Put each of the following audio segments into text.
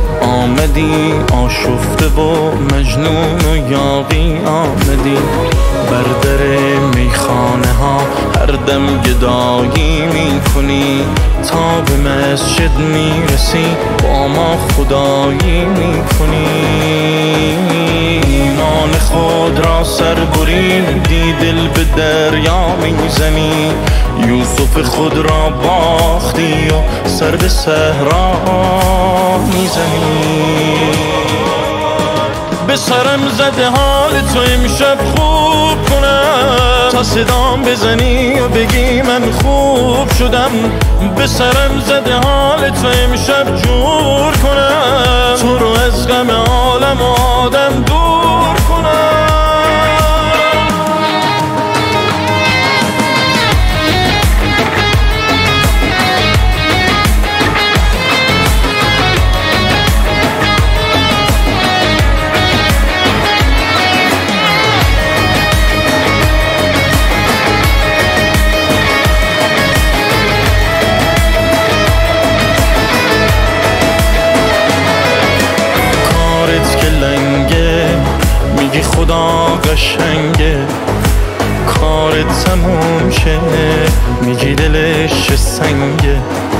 آمدی آشفته و مجنون و یاغی آمدی، بر در میخانه ها هر دم گدایی میکنی، تا به مسجد میرسی با ما خدایی میکنی. ایمان خود را سر بریدی دل به دریا میزنی، یوسف خود را باختی و سر به صحرا میزنی. به سرم زده حال تو امشب خوب کنم، تا صدام بزنی و بگی من خوب شدم. به سرم زده حال تو امشب جور کنم، تو رو از غم عالم و آدم دور کنم. میگی خدا قشنگه، کارت تموم شه، میگی دلش سنگه.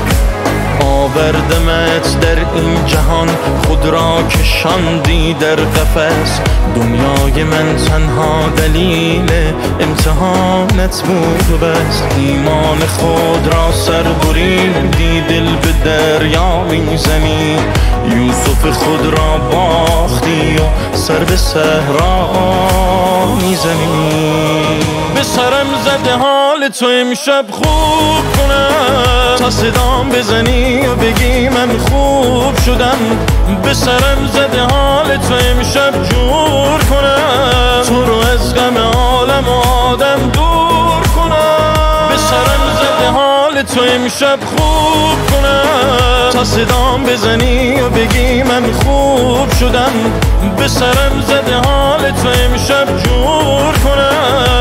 آوردمت در این جهان، خود را کشاندی در قفس. دنیای من تنها دلیل امتحانت بود و بس. ایمان خود را سر بریدی دل به دریا میزنی، یوسف خود را باختی و سر به صحرا میزنی. به سرم زده حال تو امشب خوب کنم، تا صدام بزنی و بگی من خوب شدم. به سرم زده حال تو امشب جور کنم، تو رو از غم عالم و آدم دور کنم. به سرم زده حال تو امشب خوب کنم، تا صدام بزنی و بگی من خوب شدم. به سرم زده حال تو امشب جور کنم،